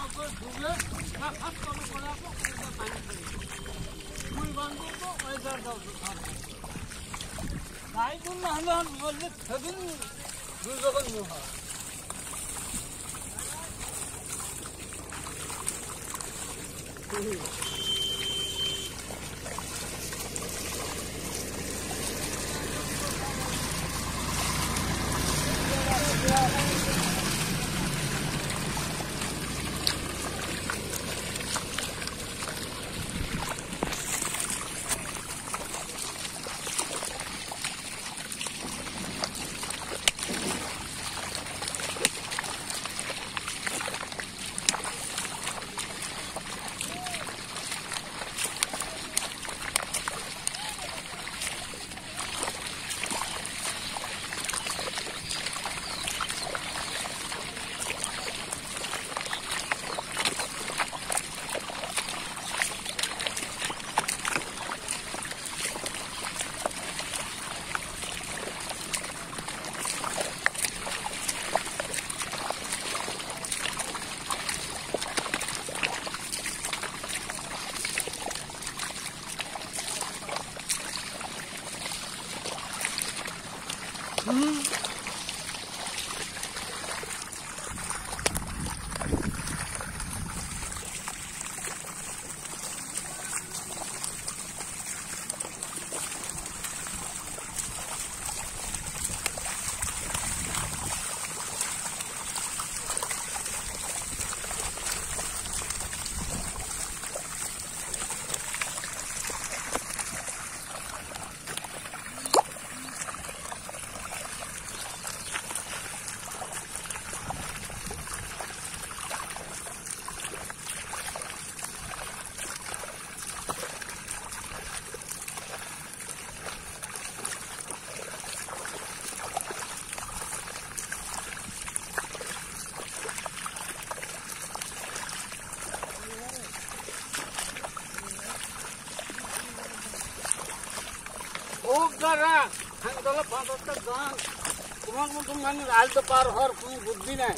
বুদ্ধি নাই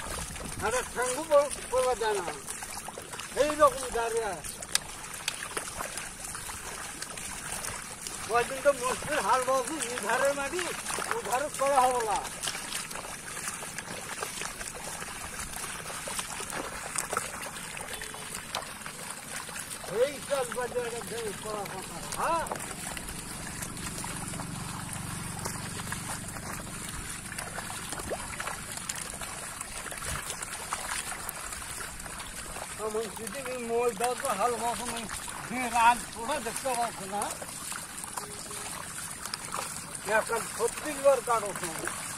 আরে ঠাঙ্গু বলা যায় না এইরকম দাঁড়িয়ে কয়দিন তো মসজিদ হাল বাবু উধারে মারি উধারে করা হবো না এই সব বাজারে করা কথা হ্যাঁ Mungkin mau dah tu hal macam ni, ran pura deksa macam na, ya kan 36 बार काटो